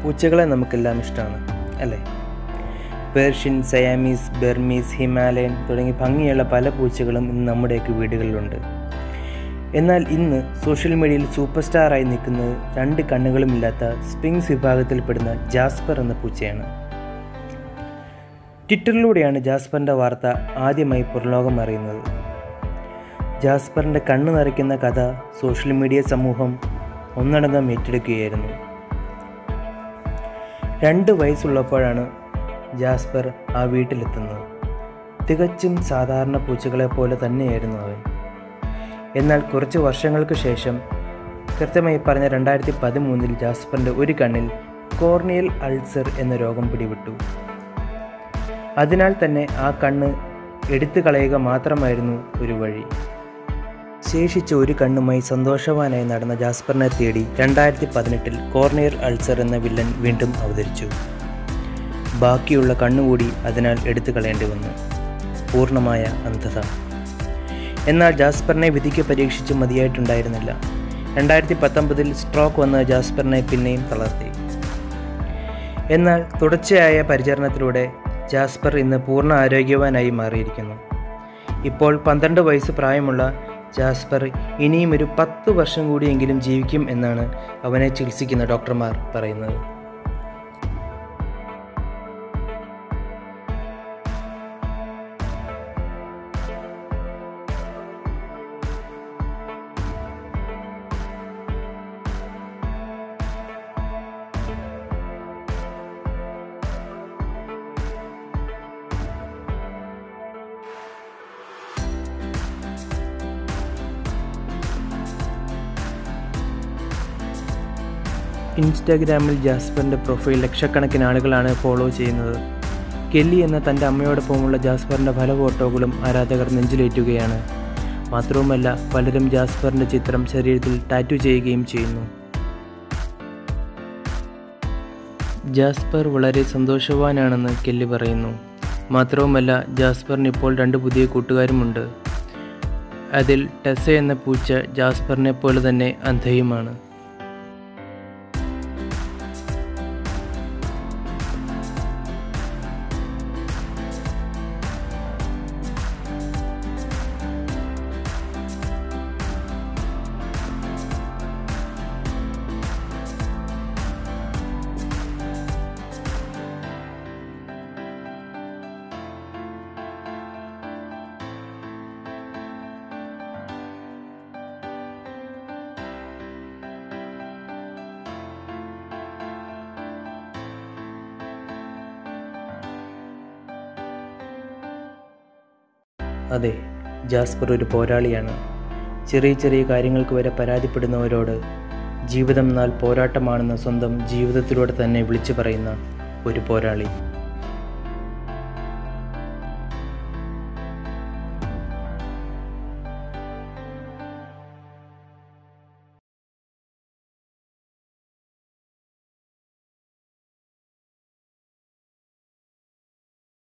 പൂച്ചകളെ നമുക്കെല്ലാം ഇഷ്ടമാണ് അല്ലേ? പേർഷ്യൻ, സയാമീസ്, ബർമീസ്, ഹിമാലയൻ തുടങ്ങി ഭംഗിയുള്ള പല പൂച്ചകളും ഇന്ന് നമ്മുടെയൊക്കെ വീടുകളിലുണ്ട്. എന്നാൽ ഇന്ന് സോഷ്യൽ മീഡിയയിൽ സൂപ്പർ സ്റ്റാറായി നിൽക്കുന്നത് 2 കണ്ണുകളുമില്ലാത്ത സ്പിങ്സ് വിഭാഗത്തിൽപ്പെടുന്ന ജാസ്പർ എന്ന പൂച്ചയാണ്. ട്വിറ്ററിലൂടെയാണ് ജാസ്പറിൻ്റെ വാർത്ത ആദ്യമായി പുറംലോകം അറിയുന്നത്. ജാസ്പറിൻ്റെ കണ്ണ് നിറയ്ക്കുന്ന കഥ സോഷ്യൽ മീഡിയ സമൂഹം ഒന്നടങ്കം ഏറ്റെടുക്കുകയായിരുന്നു. 2 വയസ്സുള്ളപ്പോഴാണ് ജാസ്പർ ആ വീട്ടിലെത്തുന്നത്. തികച്ചും സാധാരണ പൂച്ചകളെപ്പോലെ തന്നെയായിരുന്നു അവൻ. എന്നാൽ കുറച്ച് വർഷങ്ങൾക്ക് ശേഷം, കൃത്യമായി പറഞ്ഞ 2013 ജാസ്പറിൻ്റെ ഒരു കണ്ണിൽ കോർണിയൽ അൾസർ എന്ന രോഗം പിടിപെട്ടു. അതിനാൽ തന്നെ ആ കണ്ണ് എടുത്തു കളയുക മാത്രമായിരുന്നു ഒരു വഴി. ശേഷിച്ച ഒരു കണ്ണുമായി സന്തോഷവാനായി നടന്ന ജാസ്പറിനെ തേടി 2018 കോർണിയൽ അൾസർ എന്ന വില്ലൻ വീണ്ടും അവതരിച്ചു. ബാക്കിയുള്ള കണ്ണുകൂടി അതിനാൽ എടുത്തു കളയേണ്ടി വന്നു. പൂർണ്ണമായ അന്ധത. എന്നാൽ ജാസ്പറിനെ വിധിക്ക് പരീക്ഷിച്ച് മതിയായിട്ടുണ്ടായിരുന്നില്ല. 2019 സ്ട്രോക്ക് വന്ന ജാസ്പറിനെ പിന്നെയും തളർത്തി. എന്നാൽ തുടർച്ചയായ പരിചരണത്തിലൂടെ ജാസ്പർ ഇന്ന് പൂർണ്ണ ആരോഗ്യവാനായി മാറിയിരിക്കുന്നു. ഇപ്പോൾ 12 വയസ്സ് പ്രായമുള്ള ജാസ്പർ ഇനിയും ഒരു 10 വർഷം കൂടിയെങ്കിലും ജീവിക്കും എന്നാണ് അവനെ ചികിത്സിക്കുന്ന ഡോക്ടർമാർ പറയുന്നത്. ഇൻസ്റ്റാഗ്രാമിൽ ജാസ്പറിൻ്റെ പ്രൊഫൈൽ ലക്ഷക്കണക്കിന് ആളുകളാണ് ഫോളോ ചെയ്യുന്നത്. കെല്ലി എന്ന തൻ്റെ അമ്മയോടൊപ്പമുള്ള ജാസ്പറിൻ്റെ പല ഫോട്ടോകളും ആരാധകർ നെഞ്ചിലേറ്റുകയാണ്. മാത്രവുമല്ല, പലരും ജാസ്പറിൻ്റെ ചിത്രം ശരീരത്തിൽ ടാറ്റു ചെയ്യുകയും ചെയ്യുന്നു. ജാസ്പർ വളരെ സന്തോഷവാനാണെന്ന് കെല്ലി പറയുന്നു. മാത്രവുമല്ല, ജാസ്പറിന് ഇപ്പോൾ 2 പുതിയ കൂട്ടുകാരുമുണ്ട്. അതിൽ ടെസ എന്ന പൂച്ച ജാസ്പറിനെ പോലെ തന്നെ അന്ധയുമാണ്. അതെ, ജാസ്പർ ഒരു പോരാളിയാണ്. ചെറിയ ചെറിയ കാര്യങ്ങൾക്ക് വരെ പരാതിപ്പെടുന്നവരോട് ജീവിതം എന്നാൽ പോരാട്ടമാണെന്ന് സ്വന്തം ജീവിതത്തിലൂടെ തന്നെ വിളിച്ചു പറയുന്ന ഒരു പോരാളി.